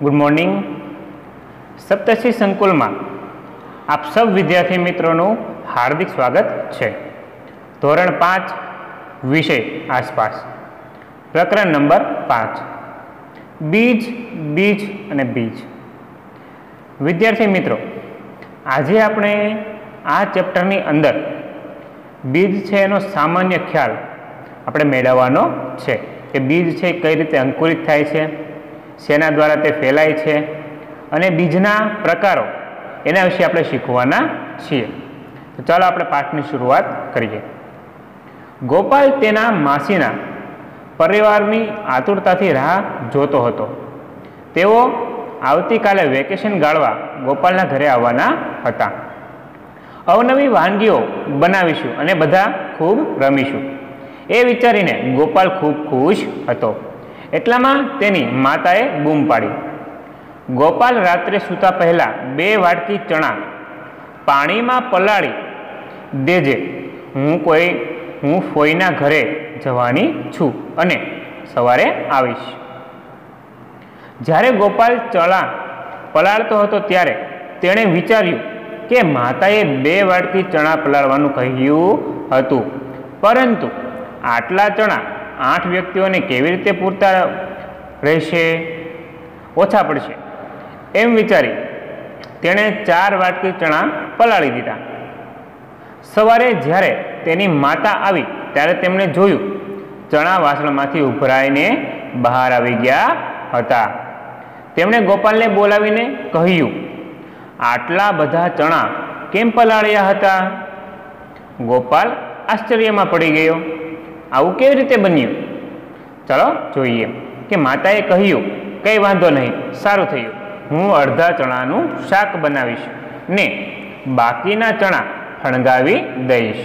Good morning. सप्तर्षि संकुल में आप सब विद्यार्थी मित्रों हार्दिक स्वागत है। धोरण 5 विषय आसपास प्रकरण नंबर 5 बीज बीज अने बीज। विद्यार्थी मित्रों, आज आपणे आ चेप्टरनी अंदर बीज है एनो सामान्य ख्याल आपणे मेळववानो छे कि बीज है कई रीते अंकुरित थाय छे, शेना द्वारा ते फैलाय छे अने बीजना प्रकारो एना विषे आपणे शीखवाना छीए। तो चालो आपणे पाठनी शुरुआत करीए। गोपाल तेना मासीना परिवारनी आतुरताथी राह जोतो हतो। तेओ आवतीकाले वेकेशन गाळवा गोपालना घरे आववाना हता। अवनवी वानगीओ बनावीशुं अने बधा खूब रमीशुं ए विचारीने गोपाल खूब खुश हतो। एटलामां तेनी माताए बूम पाड़ी, गोपाल रात्रे सूता पहला 2 वाटकी चणा पाणी में पलाળી देजे। हूँ फोईना घरे जवानी छूं अने सवारे आवीश। ज्यारे गोपाल चणा पलाळतो हतो त्यारे तेणे विचार्युं के माताए 2 वाटकी चणा पलाळवानुं कह्युं हतुं, परंतु आटला चणा 8 व्यक्तिओने केवी रीते पूरता रहेशे, ओछा पड़शे। एम विचारी तेणे 4 वाटकी चणा पलाળી दीधा। सवारे ज्यारे तेनी माता आवी त्यारे तेमणे जोयुं चणा वासणमांथी उभराईने बहार आवी गया हता। तेमणे गोपालने बोलावीने कह्युं, आटला बधा चणा केम पलाळ्या हता? गोपाल आश्चर्यमां पड़ी गयो। आवुं केवी रीते बन्युं? चलो जोईए कि माताए कह्युं, कई वांधो नहीं, सारुं थयुं, हूँ अर्धा चणानुं शाक बनावीश ने बाकीना चणा फणगावी दईश।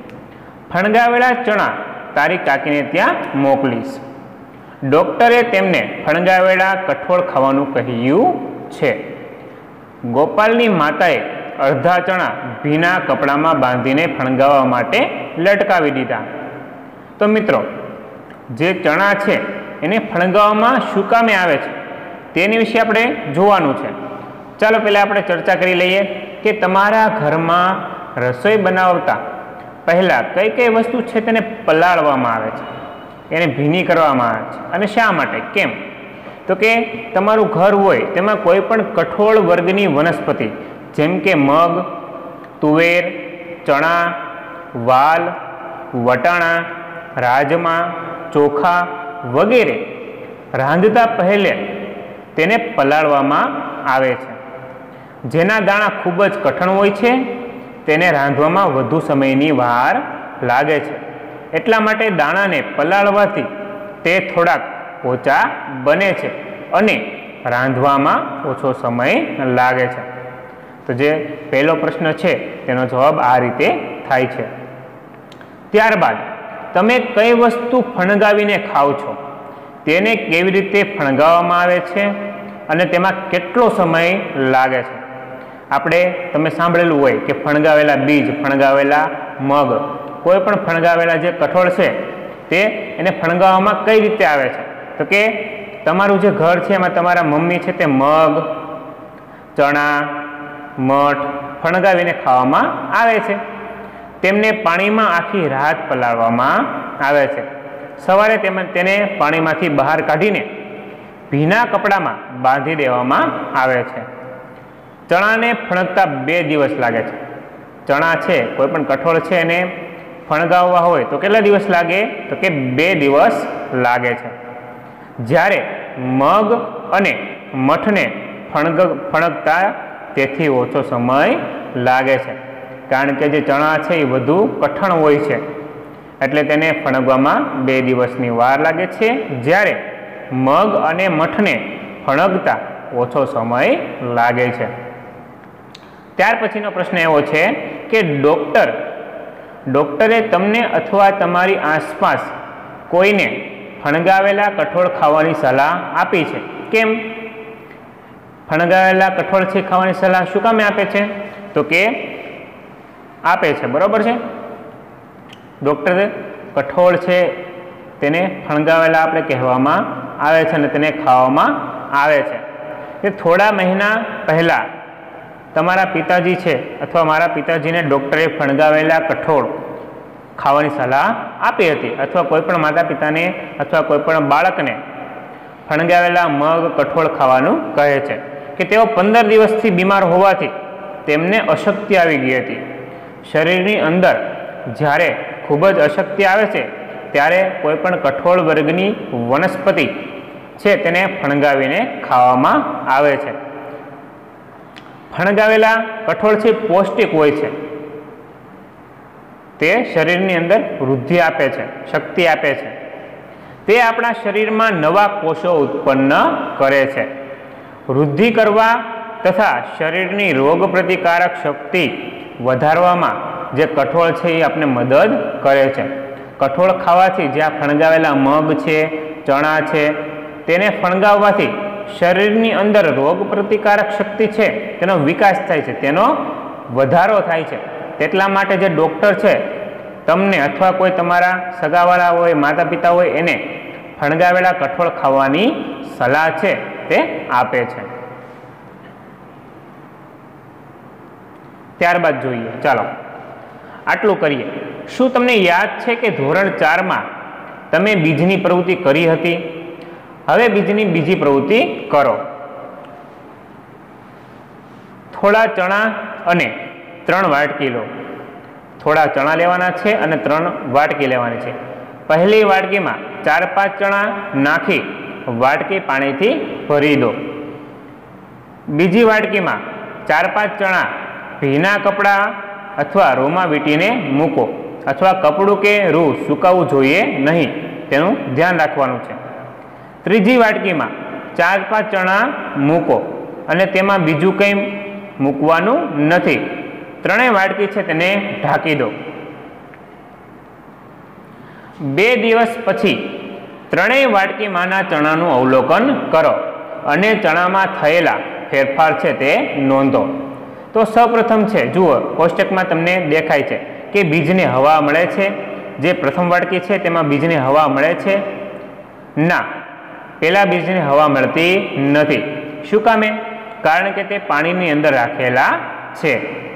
फणगावेला चणा तारी काकीने त्यां मोकलीश। डॉक्टरे तेमने फणगावेला कठोळ खावानुं कह्युं छे। गोपालनी माताए अर्धा चणा भीना कपड़ामां बांधीने फणगाववा माटे लटकावी दीधा। तो मित्रों, जे चणा छे एने फणगाववामां शुं कामे आवे छे तेनी विषे आपणे जोवानुं छे। चालो पहेला आपणे चर्चा करी लईए कि तमारा घरमां रसोई बनावता पहेला कई कई वस्तु छे तेने पलाळवामां आवे छे, एने भीनी करवामां आवे छे अने शा माटे, केम? तो के तमारुं घर होय तेमां कोई पण कठोळ वर्गनी वनस्पति जेम के मग, तुवेर, चणा, वाल, वटाणा, राजमा, चोखा वगैरे रांधता पहले तेने पलाळवामां आवे छे। जेना दाणा खूब ज कठण होय छे तेने रांधवामां वधु समयनी वार लागे छे, एटला माटे दाणाने पलाळवाथी ते थोड़ाक ओछा बने छे अने रांधवामां ओछो समय लागे छे। तो जे पहेलो प्रश्न छे तेनो जवाब आ रीते थाय छे। त्यारबाद तमे कई वस्तु फणगावीने खाओ छो, तेने केवी रीते फणगाववामां आवे छे अने तेमां केटलो समय लागे छे? आपणे तमे सांभळेलुं होय कि फणगावेला बीज, फणगावेला मग, कोई पण फणगावेला जे कठोळ छे ते एने फणगाववामां कई रीते आवे छे? तो के तमारुं जे घर छे एमां तमारा मम्मी छे ते मग, चणा, मठ फणगावीने खावामां आवे छे। तेमने पाणीमां आखी रात पलाळवामां आवे छे। सवारे तेने पाणीमांथी बहार काढीने भीना कपड़ामां बांधी देवामां आवे छे। चणाने फणगता 2 दिवस लागे छे। चणा छे कोई पण कठोळ छे एने फणगाववा होय तो केटला दिवस लागे? तो के 2 दिवस लागे छे। ज्यारे मग अने मठने फणगता तेथी ओछो समय लागे छे, कारण के जे चणा छे ए वधु कठण होय छे एटले तेने फणगवामां 2 दिवसनी वार लागे छे, ज्यारे मग अने मठने फणगता ओछो समय लागे छे। त्यार पछीनो प्रश्न एवो छे कि डॉक्टरे तमने अथवा तमारी आसपास कोईने फणगावेला कठोळ खावानी सलाह आपी छे, केम? फणगावेला कठोळ छे खावानी सलाह शुं कामे आपे छे? तो के आपे छे, बरोबर छे। डॉक्टर कठोळ छे तेने फणगावेला आपणे कहेवामां आवे छे अने तेने खावामां आवे छे। કે થોડા મહિના પહેલાં તમારા પિતાજી છે અથવા મારા પિતાજીને ડૉક્ટરે ફણગાવેલા કઠોળ ખાવાની સલાહ આપી હતી, અથવા કોઈપણ માતા પિતાને અથવા કોઈપણ બાળકને ફણગાવેલા મગ કઠોળ ખાવાનું કહે છે કે તેઓ 15 દિવસથી બીમાર હોવાથી તેમને અશક્તિ આવી ગઈ હતી. શરીરની અંદર જ્યારે ખૂબ જ અશક્તિ આવે છે ત્યારે કોઈપણ કઠોળ વર્ગની વનસ્પતિ છે તેને ફણગાવીને ખાવામાં આવે છે. ફણગાવેલા કઠોળ છે પૌષ્ટિક હોય છે, તે શરીરની અંદર વૃદ્ધિ આપે છે, શક્તિ આપે છે. તે આપણા શરીરમાં નવા કોષો ઉત્પન્ન કરે છે. વૃદ્ધિ કરવા તથા શરીરની રોગ પ્રતિકારક શક્તિ વધારવામાં જે કઠોળ છે એ આપણને મદદ કરે છે. કઠોળ ખાવાથી જ્યાં ફણગાવેલા મગ છે, ચણા છે, તેને ફણગાવવાથી શરીરની અંદર રોગ પ્રતિકારક શક્તિ છે તેનો વિકાસ થાય છે, તેનો વધારો થાય છે. તેટલા માટે જે ડૉક્ટર છે તમને અથવા કોઈ તમારા સગાવાળા હોય, માતા પિતા હોય, એને ફણગાવેલા કઠોળ ખાવાની સલાહ છે તે આપે છે. ત્યારબાદ જોઈએ, ચાલો આટલું કરીએ. શું તમને યાદ છે કે ધોરણ 4માં તમે બીજની પ્રવૃત્તિ કરી હતી? હવે બીજની બીજી પ્રવૃત્તિ કરો. થોડા ચણા અને 3 વાટકી લો. થોડા ચણા લેવાના છે અને 3 વાટકી લેવાની છે. પહેલી વાટકીમાં 4-5 ચણા નાખી વાટકી પાણીથી ભરી દો. બીજી વાટકીમાં 4-5 ચણા ભીના કપડાં અથવા રૂમાં વીંટીને મૂકો, અથવા કપડું કે રૂ સુકાવવું જોઈએ નહીં, તેનું ધ્યાન રાખવાનું છે. ત્રીજી વાટકીમાં 4-5 ચણા મૂકો અને તેમાં બીજું કંઈ મૂકવાનું નથી. 3 વાટકી છે તેને ઢાંકી દો. 2 દિવસ પછી 3 વાટકીમાંના ચણાનું અવલોકન કરો અને ચણામાં થયેલા ફેરફાર છે તે નોંધો. તો સૌપ્રથમ છે, જુઓ કોષ્ટકમાં તમને દેખાય છે કે બીજને હવા મળે છે. જે પ્રથમ વાટકી છે તેમાં બીજને હવા મળે છે? ના, પેલા બીજને હવા મળતી નથી. શું કામે? કારણ કે તે પાણીની અંદર રાખેલા છે.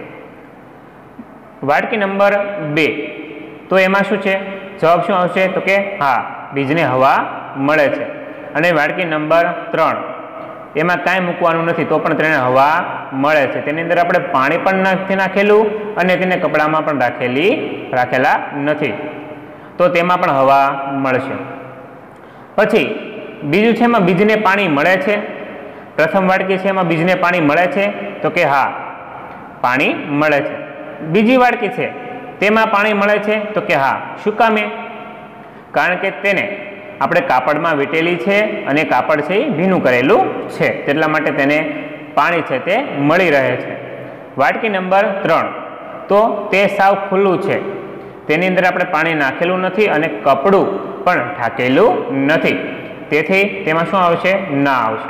વાટકી નંબર 2, તો એમાં શું છે? જવાબ શું આવશે? તો કે હા, બીજને હવા મળે છે. અને વાટકી નંબર 3, એમાં કાંઈ મૂકવાનું નથી તો પણ તેને હવા મળે છે. તેની અંદર આપણે પાણી પણ નથી નાખેલું અને તેને કપડામાં પણ રાખેલા નથી, તો તેમાં પણ હવા મળશે. પછી બીજું છે, એમાં બીજને પાણી મળે છે. પ્રથમ વાટકી છે એમાં બીજને પાણી મળે છે? તો કે હા, પાણી મળે છે. બીજી વાટકી છે તેમાં પાણી મળે છે? તો કે હા. શું કામે? કારણ કે તેને આપણે કાપડમાં વીંટેલી છે અને કાપડ છે એ ભીનું કરેલું છે, તેટલા માટે તેને પાણી છે તે મળી રહે છે. વાટકી નંબર 3, તો તે સાવ ખુલ્લું છે, તેની અંદર આપણે પાણી નાખેલું નથી અને કપડું પણ ઢાંકેલું નથી, તેથી તેમાં શું આવશે? ના આવશે.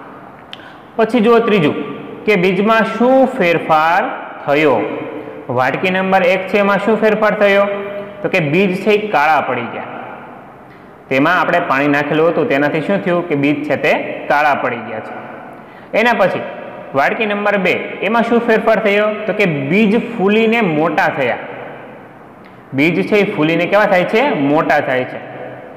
પછી જુઓ ત્રીજું કે બીજમાં શું ફેરફાર થયો? વાટકી નંબર 1 છે એમાં શું ફેરફાર થયો? તો કે બીજ છે એ કાળા પડી ગયા. તેમાં આપણે પાણી નાખેલું હતું, તેનાથી શું થયું કે બીજ છે તે કાળા પડી ગયા છે. એના પછી વાટકી નંબર 2, એમાં શું ફેરફાર થયો? તો કે બીજ ફૂલીને મોટા થયા. બીજ છે એ ફૂલીને કેવા થાય છે? મોટા થાય છે.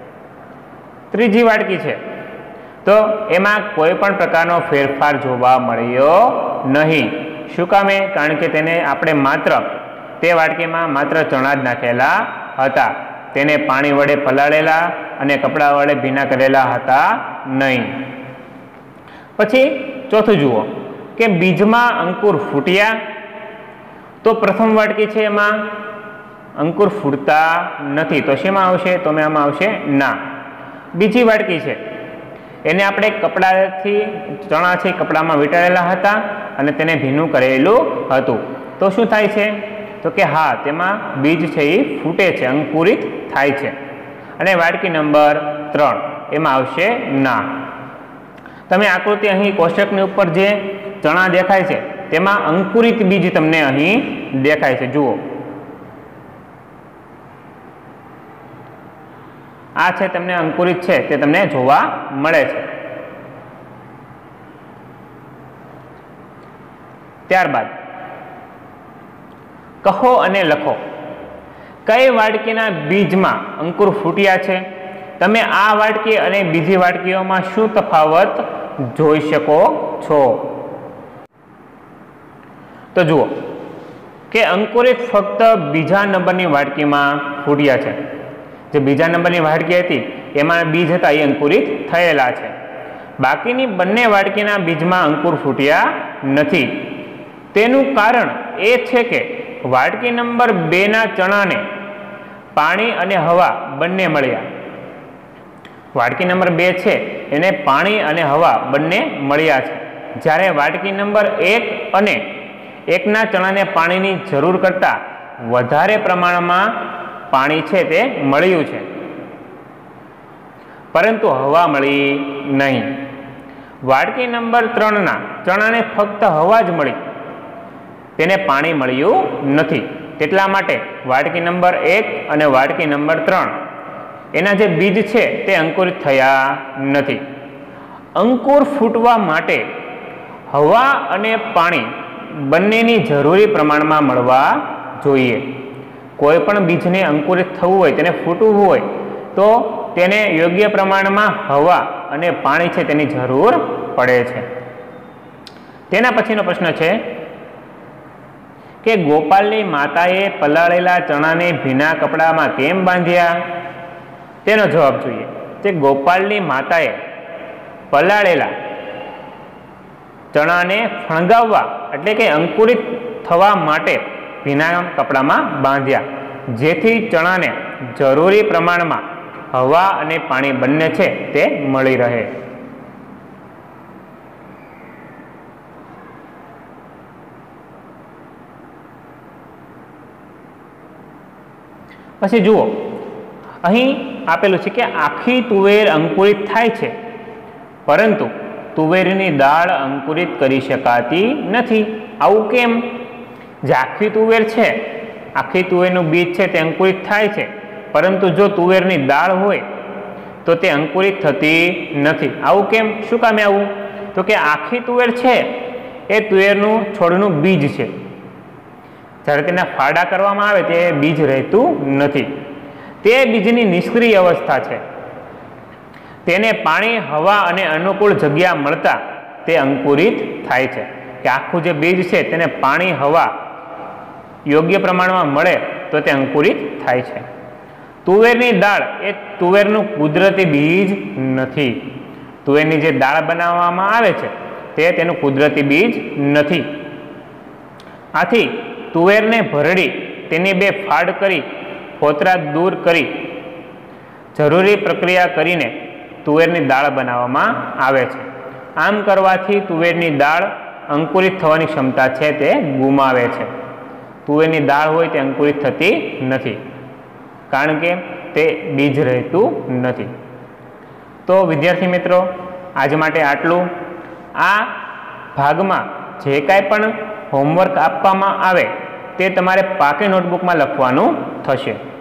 ત્રીજી વાટકી છે તો એમાં કોઈ પણ પ્રકારનો ફેરફાર જોવા મળ્યો નહીં. શું કામે? કારણ કે તેને આપણે તે વાટકીમાં માત્ર ચણા જ નાખેલા હતા, તેને પાણી વડે પલાળેલા અને કપડા વડે ભીના કરેલા હતા નહીં. પછી ચોથું જુઓ કે બીજમાં અંકુર ફૂટ્યા. તો પ્રથમ વાટકી છે એમાં અંકુર ફૂટતા નથી, તો શેમાં આવશે? તો આમાં આવશે ના. બીજી વાટકી છે એને આપણે કપડાથી ચણા છે કપડામાં વીંટાળેલા હતા અને તેને ભીનું કરેલું હતું, તો શું થાય છે? તો કે હા, તેમાં બીજ છે એ ફૂટે છે, અંકુરિત થાય છે. અને વાટકી નંબર 3 એમાં આવશે ના. તમે આકૃતિ અહીં કોષ્ટકની ઉપર જે ચણા દેખાય છે તેમાં અંકુરિત બીજ તમને અહીં દેખાય છે. જુઓ, આ છે તમને અંકુરિત છે તે તમને જોવા મળે છે. ત્યારબાદ કહો અને લખો કઈ વાટકીના બીજમાં અંકુર ફૂટ્યા છે। તમે આ વાટકી અને બીજી વાટકીઓમાં શું તફાવત જોઈ શકો છો? તો જુઓ કે અંકુરિત ફક્ત બીજા નંબરની વાટકીમાં ફૂટ્યા છે। જે બીજા નંબરની વાટકી હતી એમાં બીજ હતા એ અંકુરિત થયેલા છે। બાકીની બંને વાટકીના બીજમાં અંકુર ફૂટ્યા નથી। તેનું કારણ એ છે કે વાટકી નંબર 2 ના ચણાને પાણી અને હવા બંને મળ્યા। વાટકી નંબર 2 છે એને પાણી અને હવા બંને મળ્યા છે, જ્યારે વાટકી નંબર 1 અને 1 ના ચણાને પાણીની જરૂર કરતાં વધારે પ્રમાણમાં પાણી છે તે મળ્યું છે, પરંતુ હવા મળી નહીં। વાટકી નંબર 3 ના ચણાને ફક્ત હવા જ મળી, તેને પાણી મળ્યું નથી। તેટલા માટે વાટકી નંબર 1 અને વાટકી નંબર 3 એના જે બીજ છે તે અંકુરિત થયા નથી। અંકુર ફૂટવા માટે હવા અને પાણી બંનેની જરૂરી પ્રમાણમાં મળવા જોઈએ। કોઈ પણ બીજને અંકુરિત થવું હોય, તેને ફૂટવું હોય તો તેને યોગ્ય પ્રમાણમાં હવા અને પાણી છે તેની જરૂર પડે છે। તેના પછીનો પ્રશ્ન છે કે ગોપાલની માતાએ પલાળેલા ચણાને ભીના કપડામાં કેમ બાંધ્યા? તેનો જવાબ જોઈએ કે ગોપાલની માતાએ પલાળેલા ચણાને ફણગાવવા એટલે કે અંકુરિત થવા માટે ભીના કપડામાં બાંધ્યા, જેથી ચણાને જરૂરી પ્રમાણમાં હવા અને પાણી બંને છે તે મળી રહે। પછી જુઓ અહીં આપેલું છે કે આખી તુવેર અંકુરિત થાય છે, પરંતુ તુવેરની દાળ અંકુરિત કરી શકાતી નથી। આવું કેમ? જે આખી તુવેર છે, આખી તુવેરનું બીજ છે તે અંકુરિત થાય છે, પરંતુ જો તુવેરની દાળ હોય તો તે અંકુરિત થતી નથી। આવું કેમ? શું કામે આવું? તો કે આખી તુવેર છે એ તુવેરનું છોડનું બીજ છે, જ્યારે તેના ફાડા કરવામાં આવે તે બીજ રહેતું નથી, તે બીજની નિષ્ક્રિય અવસ્થા છે। તેને પાણી, હવા અને અનુકૂળ જગ્યા મળતા તે અંકુરિત થાય છે। કે આખું જે બીજ છે તેને પાણી, હવા યોગ્ય પ્રમાણમાં મળે તો તે અંકુરિત થાય છે। તુવેરની દાળ એ તુવેરનું કુદરતી બીજ નથી। તુવેરની જે દાળ બનાવવામાં આવે છે તે તેનું કુદરતી બીજ નથી। આથી તુવેરને ભરડી તેની 2 ફાડ કરી ફોતરા દૂર કરી જરૂરી પ્રક્રિયા કરીને તુવેરની દાળ બનાવવામાં આવે છે। આમ કરવાથી તુવેરની દાળ અંકુરિત થવાની ક્ષમતા છે તે ગુમાવે છે। તુવેરની દાળ હોય તે અંકુરિત થતી નથી, કારણ કે તે બીજ રહેતું નથી। તો વિદ્યાર્થી મિત્રો, આજ માટે આટલું। આ ભાગમાં જે કાંઈ પણ હોમવર્ક આપવામાં આવે તે તમારે પાકી નોટબુકમાં લખવાનું થશે।